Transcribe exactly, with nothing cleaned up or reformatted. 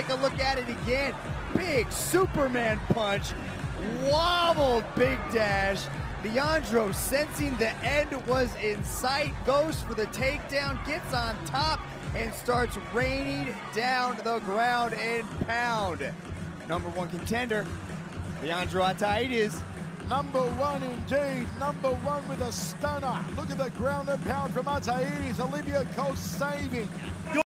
take a look at it again. Big Superman punch. Wobbled Bigdash. Leandro, sensing the end was in sight, goes for the takedown, gets on top, and starts raining down the ground and pound. Number one contender, Leandro Ataides. Number one indeed, number one with a stunner. Look at the ground and pound from Ataides. Olivia Cole saving.